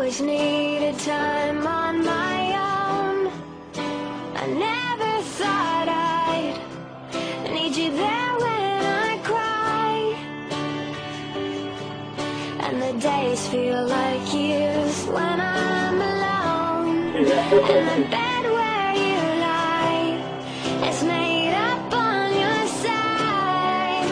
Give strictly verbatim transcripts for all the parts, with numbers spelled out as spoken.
always needed time on my own. I never thought I'd need you there when I cry, and the days feel like years when I'm alone. And the bed where you lie is made up on your side.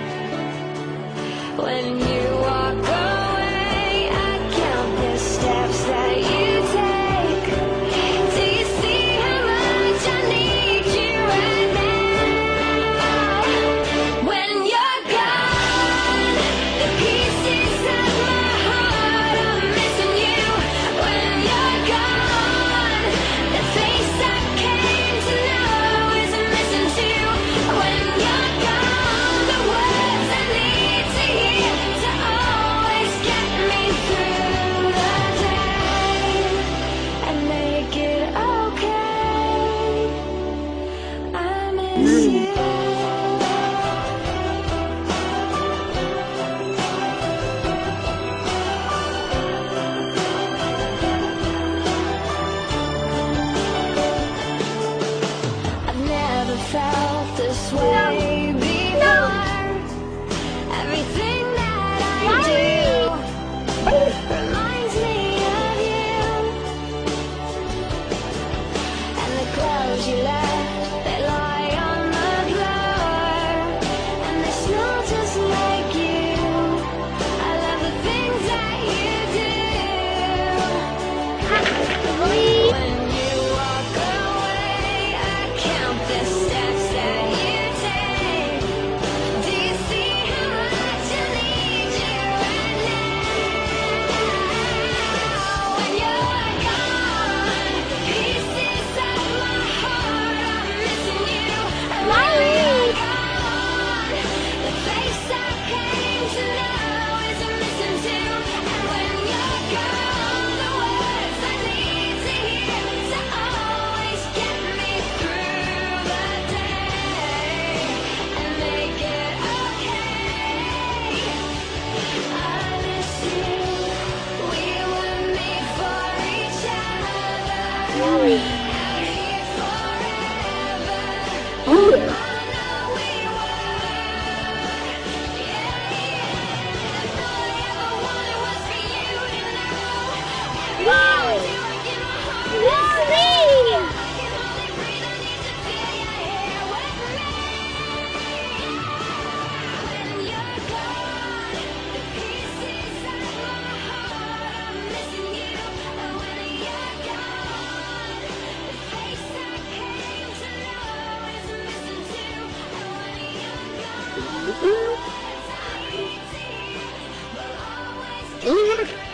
When you walk away, I count the steps that you take. Do you see how much I need you right now? When you're gone, the pieces of my heart are missing you. When you're gone, the face I came to know is missing too. When you're gone, the words I need to hear to always get me through the day and make it okay. I miss you. I've never felt this way before. Everything that I do reminds me of you, and the clothes you left, they lie on the floor, and they smell just like you. I love the things that you do. When you walk away, I count the steps that you take. Do you see how much I need you right now? When you're gone, the pieces of my heart are missing you. And when you're gone, the face I came to know is missing too. And when you're gone, the words I need to hear to always get me through the day and make it okay. I miss you. We were made for each other. Out here forever. I know we were. Yeah, yeah. All I ever wanted was for you to know. Every day I do, I give my heart to you. I can only breathe. I need to feel you here with me. When you're gone, the pieces of my heart are missing you. And when you're gone, the face I came to know is missing too. And when you're gone, the words I need to hear will always get me through.